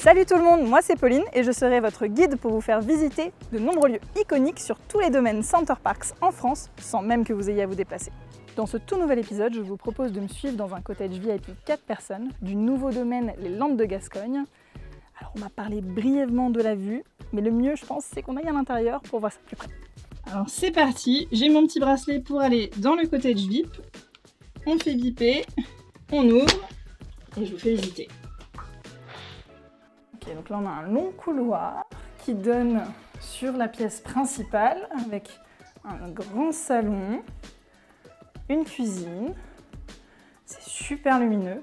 Salut tout le monde, moi c'est Pauline et je serai votre guide pour vous faire visiter de nombreux lieux iconiques sur tous les domaines Center Parcs en France, sans même que vous ayez à vous déplacer. Dans ce tout nouvel épisode, je vous propose de me suivre dans un cottage VIP 4 personnes du nouveau domaine Les Landes de Gascogne. Alors on m'a parlé brièvement de la vue, mais le mieux je pense c'est qu'on aille à l'intérieur pour voir ça de plus près. Alors c'est parti, j'ai mon petit bracelet pour aller dans le cottage VIP. On fait biper, on ouvre et je vous fais visiter. Ok, donc là on a un long couloir qui donne sur la pièce principale avec un grand salon, une cuisine, c'est super lumineux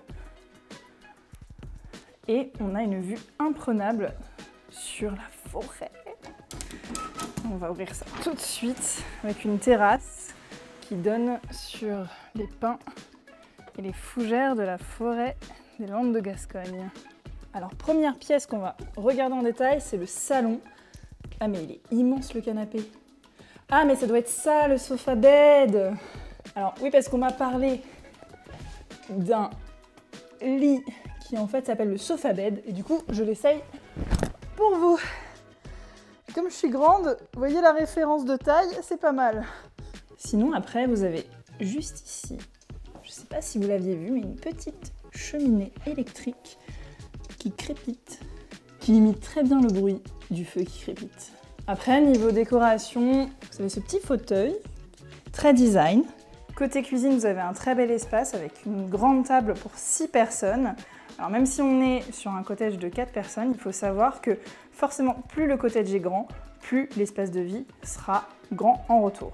et on a une vue imprenable sur la forêt. On va ouvrir ça tout de suite avec une terrasse qui donne sur les pins et les fougères de la forêt des Landes de Gascogne. Alors première pièce qu'on va regarder en détail, c'est le salon. Ah mais il est immense le canapé. Ah mais ça doit être ça le sofa bed. Alors oui parce qu'on m'a parlé d'un lit qui en fait s'appelle le sofa bed et du coup je l'essaye pour vous. Comme je suis grande, vous voyez la référence de taille, c'est pas mal. Sinon après vous avez juste ici, je sais pas si vous l'aviez vu, mais une petite cheminée électrique qui crépite, qui imite très bien le bruit du feu qui crépite. Après, niveau décoration, vous avez ce petit fauteuil, très design. Côté cuisine, vous avez un très bel espace avec une grande table pour 6 personnes. Alors même si on est sur un cottage de 4 personnes, il faut savoir que forcément, plus le cottage est grand, plus l'espace de vie sera grand en retour.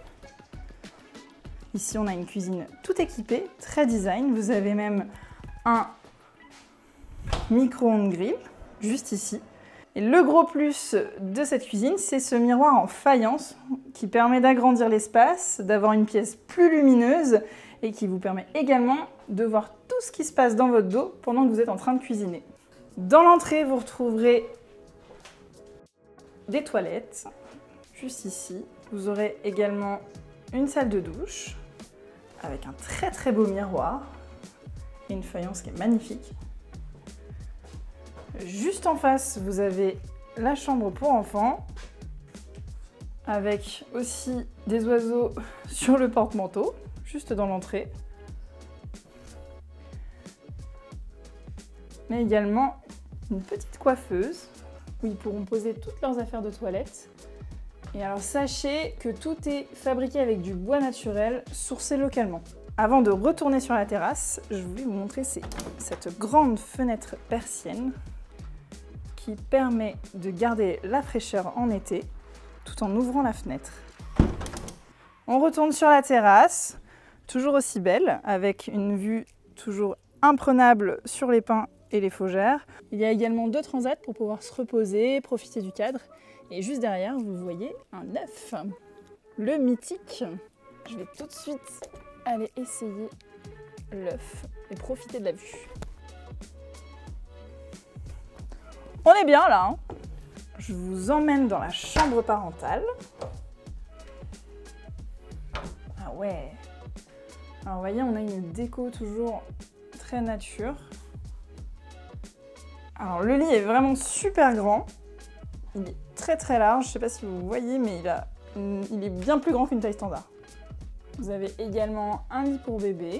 Ici, on a une cuisine tout équipée, très design. Vous avez même un micro-ondes grill, juste ici. Et le gros plus de cette cuisine, c'est ce miroir en faïence qui permet d'agrandir l'espace, d'avoir une pièce plus lumineuse et qui vous permet également de voir tout ce qui se passe dans votre dos pendant que vous êtes en train de cuisiner. Dans l'entrée, vous retrouverez des toilettes, juste ici. Vous aurez également une salle de douche avec un très beau miroir et une faïence qui est magnifique. Juste en face, vous avez la chambre pour enfants, avec aussi des oiseaux sur le porte-manteau, juste dans l'entrée. Mais également une petite coiffeuse, où ils pourront poser toutes leurs affaires de toilette. Et alors sachez que tout est fabriqué avec du bois naturel, sourcé localement. Avant de retourner sur la terrasse, je voulais vous montrer cette grande fenêtre persienne qui permet de garder la fraîcheur en été tout en ouvrant la fenêtre. On retourne sur la terrasse, toujours aussi belle, avec une vue toujours imprenable sur les pins et les fougères. Il y a également 2 transats pour pouvoir se reposer, profiter du cadre. Et juste derrière, vous voyez un œuf, le mythique. Je vais tout de suite aller essayer l'œuf et profiter de la vue. On est bien là, hein. Je vous emmène dans la chambre parentale. Ah ouais. Alors vous voyez, on a une déco toujours très nature. Alors le lit est vraiment super grand. Il est très large, je ne sais pas si vous voyez, mais il est bien plus grand qu'une taille standard. Vous avez également un lit pour bébé.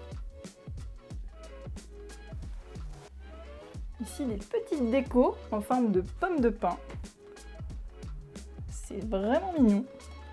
Ici, des petites décos en forme de pommes de pin. C'est vraiment mignon.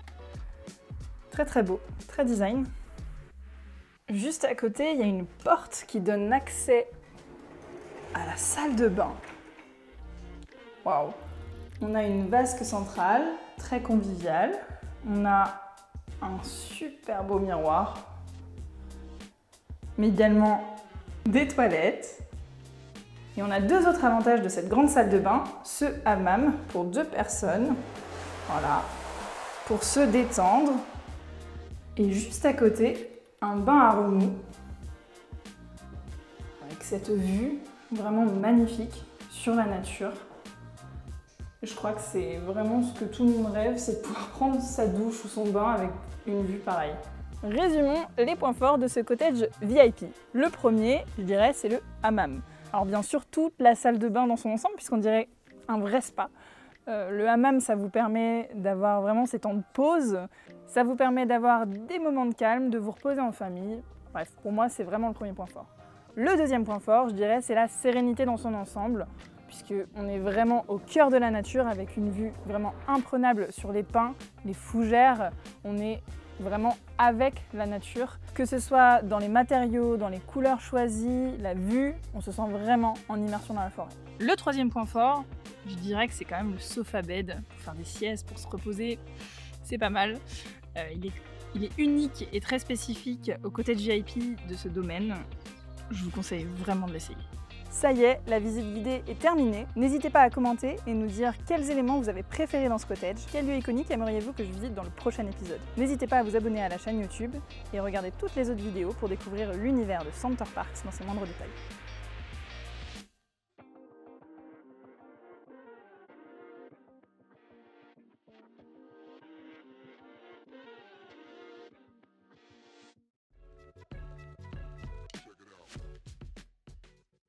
Très beau, très design. Juste à côté, il y a une porte qui donne accès à la salle de bain. Waouh! On a une vasque centrale, très conviviale. On a un super beau miroir, mais également des toilettes. Et on a 2 autres avantages de cette grande salle de bain, ce hammam pour 2 personnes, voilà, pour se détendre. Et juste à côté, un bain à remous, avec cette vue vraiment magnifique sur la nature. Je crois que c'est vraiment ce que tout le monde rêve, c'est de pouvoir prendre sa douche ou son bain avec une vue pareille. Résumons les points forts de ce cottage VIP. Le premier, je dirais, c'est le hammam. Alors bien sûr, toute la salle de bain dans son ensemble, puisqu'on dirait un vrai spa. Le hammam, ça vous permet d'avoir vraiment ces temps de pause. Ça vous permet d'avoir des moments de calme, de vous reposer en famille. Bref, pour moi, c'est vraiment le premier point fort. Le deuxième point fort, je dirais, c'est la sérénité dans son ensemble, puisqu'on est vraiment au cœur de la nature avec une vue vraiment imprenable sur les pins, les fougères. On est vraiment avec la nature, que ce soit dans les matériaux, dans les couleurs choisies, la vue, on se sent vraiment en immersion dans la forêt. Le troisième point fort, je dirais que c'est quand même le sofa bed, pour faire des siestes, pour se reposer, c'est pas mal. Il est unique et très spécifique au cottage VIP de ce domaine. Je vous conseille vraiment de l'essayer. Ça y est, la visite guidée est terminée. N'hésitez pas à commenter et nous dire quels éléments vous avez préférés dans ce cottage, quel lieu iconique aimeriez-vous que je visite dans le prochain épisode. N'hésitez pas à vous abonner à la chaîne YouTube et regarder toutes les autres vidéos pour découvrir l'univers de Center Parcs dans ses moindres détails.